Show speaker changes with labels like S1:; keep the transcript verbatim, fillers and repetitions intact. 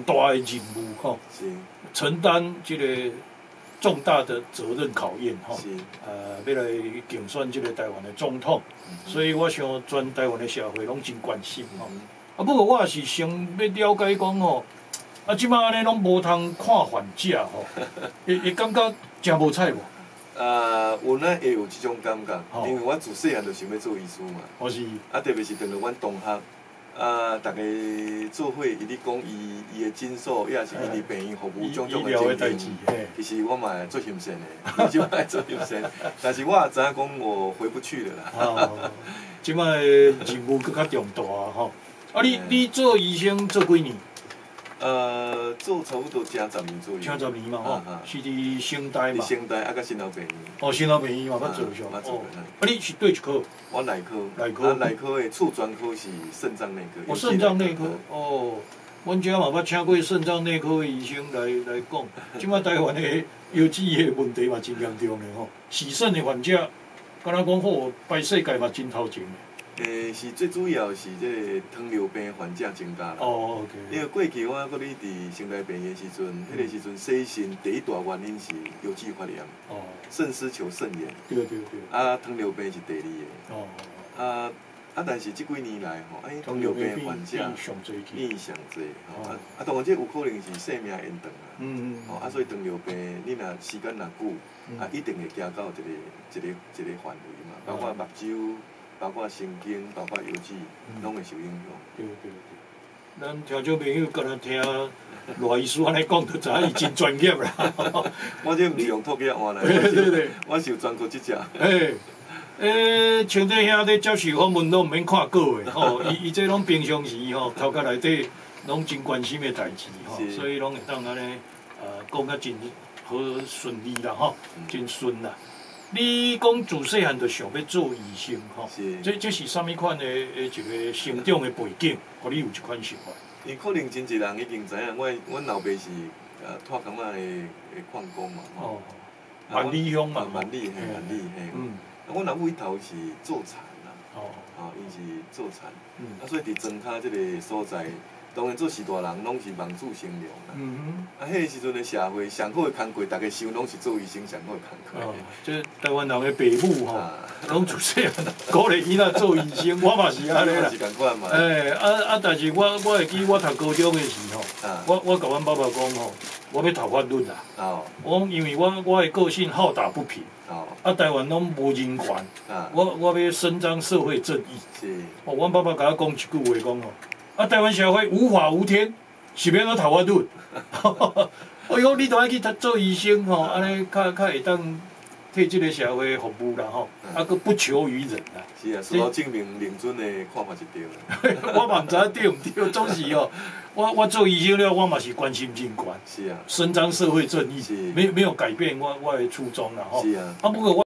S1: 大的任务吼，承担这个重大的责任考验吼。呃，要来竞选这个台湾的总统，所以我想全台湾的社会拢真关心吼。啊，不过我也是想要了解讲吼，啊，即摆安尼拢无通看还价吼，会会感觉真无彩无？
S2: 啊，有呢会有即种感觉，因为我自细汉就想要做医师嘛。
S1: 我是。啊，
S2: 特别是等到阮同学，啊，逐个做伙，伊咧讲伊伊的诊所，抑是伊伫病院服务种种的经验。其实我嘛会做心善的，即摆做心善，但是我也知影讲我回不去了啦。
S1: 哦，即摆任务更较重大啊吼。啊，你你做医生做几年？呃，
S2: 做差不多正十年左右。
S1: 正十年嘛吼，是伫成大嘛。
S2: 伫成大啊，甲新老病院。
S1: 哦，新老病院嘛，捌做上。哦，啊，你是对一科？
S2: 我内科。
S1: 内科。
S2: 啊，内科的次专科是肾脏内科。
S1: 哦，肾脏内科。哦，阮遮嘛捌请过肾脏内科的医生来来讲，即摆台湾的药剂的问题嘛真严重的吼，洗肾的患者，敢若讲好，全世界嘛真头前。
S2: 诶，是最主要是这个糖尿病患者增加啦。
S1: 哦 ，OK。
S2: 因为过去我搁咧伫成大病院时阵，迄个时阵洗肾第一大原因是药剂发炎。哦。肾丝球肾炎。对对对。啊，糖尿病是第二个。哦。啊啊，但是即几年来吼，哎，糖尿病患者变上侪，吼啊啊，当然这有可能是生命延长啊。嗯嗯。哦啊，所以糖尿病你若时间若久，啊，一定会行到一个一个一个范围嘛，包括目睭。包括神经，包括药剂，拢会受影响。对对对，
S1: 咱听众朋友敢若听罗医师安尼讲，就知影伊真专业啦。
S2: 我这毋是用托业换来，
S1: 对对对，
S2: 我是有专科执照。
S1: 诶，诶，像这兄咧接受访问拢毋免看稿的吼，伊伊这拢平常时吼，头壳内底拢真关心的代志吼，所以拢会当安尼呃讲较真好顺利啦吼，真顺啦。你讲自细汉就想要做医生吼，这这是啥物款的一个成长的背景，互你有这款想法？
S2: 伊可能真侪人已经知影，我阮老爸是呃拓垦仔的的矿工嘛，吼。
S1: 万里乡嘛。
S2: 万里嘿，万里嘿。嗯。啊，阮阿母伊头是做田啦。哦。啊，伊是做田。嗯。啊，所以伫庄骹即个所在。当然，做士大人拢是望子成龙啦。嗯哼。啊，迄个时阵的社会上好的工课，大家想拢是做医生上好的工课。哦，即台湾人的父母吼，拢自细汉鼓励囡仔做医生，我嘛是安尼啦。是共款嘛。诶，啊啊！但是我我会记我读高中的时候，我我甲阮爸爸讲吼，我要读法律啦。哦。我因为我我的个性好打不平。哦。啊，台湾拢无人权。啊。我我要伸张社会正义。是。哦，阮爸爸甲我讲一句话讲吼。啊！台湾社会无法无天，是免我读法律。哎呦，你都爱去读做医生吼，安尼较较会当替这个社会服务啦吼，啊，佮不求于人啦。 是啊，事后证明令尊的看法是对啦。
S1: 我嘛毋知影对毋对，总是哦，我我做医生了，我嘛是关心人权。
S2: 是啊。
S1: 伸张社会正义，没没有改变我我的初衷啦吼。是啊。啊，不过我。